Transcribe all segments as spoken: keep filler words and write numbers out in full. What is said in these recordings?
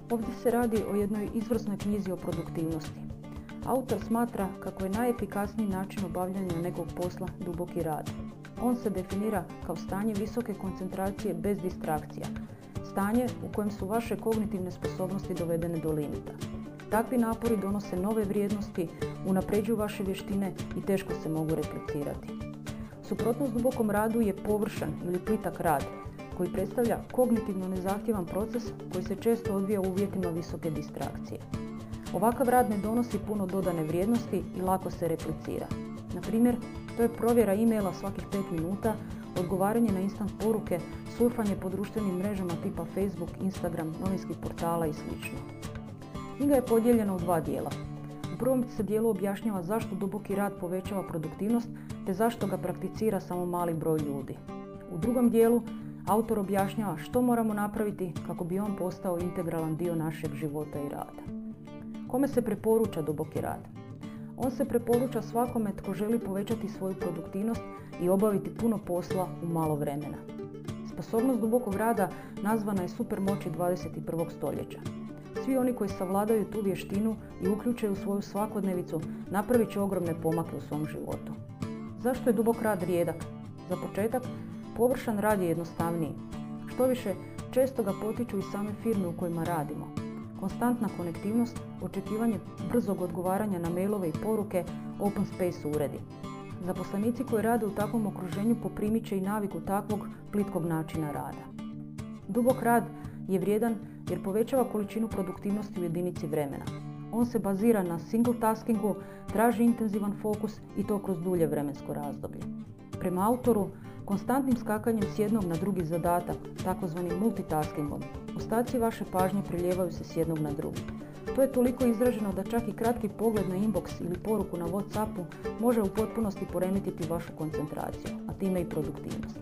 Ovdje se radi o jednoj izvrsnoj knjizi o produktivnosti. Autor smatra kako je najefikasniji način obavljanja nekog posla duboki rad. On se definira kao stanje visoke koncentracije bez distrakcija, stanje u kojem su vaše kognitivne sposobnosti dovedene do limita. Takvi napori donose nove vrijednosti, unapređuju vaše vještine i teško se mogu replicirati. Suprotnost dubokom radu je površan ili plitak rad, koji predstavlja kognitivno nezahtjevan proces koji se često odvija u uvjetima visoke distrakcije. Ovakav rad ne donosi puno dodane vrijednosti i lako se replicira. Na primjer, to je provjera e-maila svakih pet minuta, odgovaranje na instant poruke, surfanje po društvenim mrežama tipa Facebook, Instagram, novinskih portala i slično. Knjiga je podijeljena u dva dijela. U prvom se dijelu objašnjava zašto duboki rad povećava produktivnost te zašto ga prakticira samo mali broj ljudi. U drugom dijelu autor objašnjava što moramo napraviti kako bi on postao integralan dio našeg života i rada. Kome se preporuča duboki rad? On se preporuča svakome tko želi povećati svoju produktivnost i obaviti puno posla u malo vremena. Sposobnost dubokog rada nazvana je supermoći dvadeset i prvog stoljeća. Svi oni koji savladaju tu vještinu i uključe u svoju svakodnevicu napravit će ogromne pomake u svom životu. Zašto je dubok rad rijedak? Za početak, površan rad je jednostavniji. Štoviše, često ga potiču i same firme u kojima radimo. Konstantna konektivnost, očekivanje brzog odgovaranja na mailove i poruke, open space uredi. Zaposlenici koji rade u takvom okruženju poprimit će i naviku takvog plitkog načina rada. Dubok rad je vrijedan jer povećava količinu produktivnosti u jedinici vremena. On se bazira na single taskingu, traži intenzivan fokus i to kroz dulje vremensko razdoblje. Prema autoru, konstantnim skakanjem s jednog na drugi zadatak, takozvanim multitaskingom, ostaci vaše pažnje prelijevaju se s jednog na drugi. To je toliko izraženo da čak i kratki pogled na inbox ili poruku na WhatsAppu može u potpunosti poremetiti vašu koncentraciju, a time i produktivnost.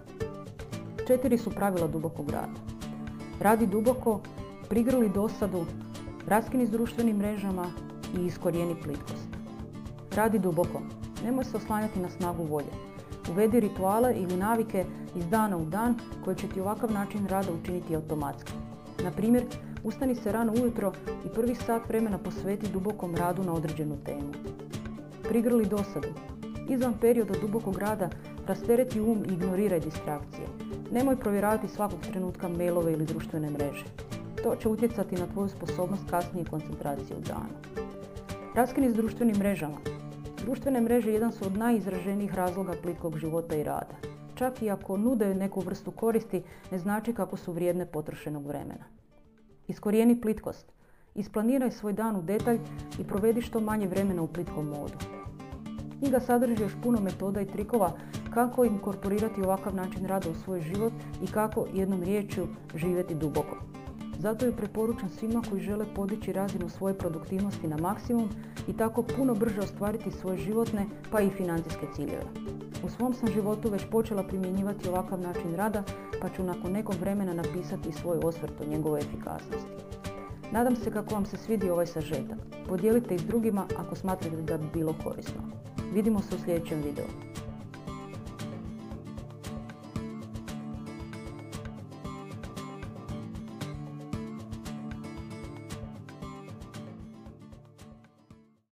Četiri su pravila dubokog rada. Radi duboko, prigrli dosadu, raskini s društvenim mrežama i iskorijeni plitkost. Radi duboko. Nemoj se oslanjati na snagu volje. Uvedi rituale ili navike iz dana u dan koje će ti ovakav način rada učiniti automatski. Na primjer, ustani se rano ujutro i prvi sat vremena posveti dubokom radu na određenu temu. Prigrli dosadu. Izvan perioda dubokog rada rastereti um i ignoriraj distrakcije. Nemoj provjeravati svakog trenutka mailove ili društvene mreže. To će utjecati na tvoju sposobnost kasnije koncentracije u danu. Raskini s društvenim mrežama. Društvene mreže jedan su od najizraženijih razloga plitkog života i rada. Čak i ako nude neku vrstu koristi, ne znači kako su vrijedne potrošenog vremena. Iskorijeni plitkost. Isplaniraj svoj dan u detalj i provedi što manje vremena u plitkom modu. Knjiga sadrži još puno metoda i trikova kako inkorporirati ovakav način rada u svoj život i kako, jednom riječju, živjeti duboko. Zato ju preporučam svima koji žele podići razinu svoje produktivnosti na maksimum i tako puno brže ostvariti svoje životne pa i financijske ciljeve. U svom sam životu već počela primjenjivati ovakav način rada, pa ću nakon nekog vremena napisati svoj osvrt o njegovoj efikasnosti. Nadam se kako vam se svidio ovaj sažetak. Podijelite ih s drugima ako smatrate da bi bilo korisno. Vidimo se u sljedećem videu.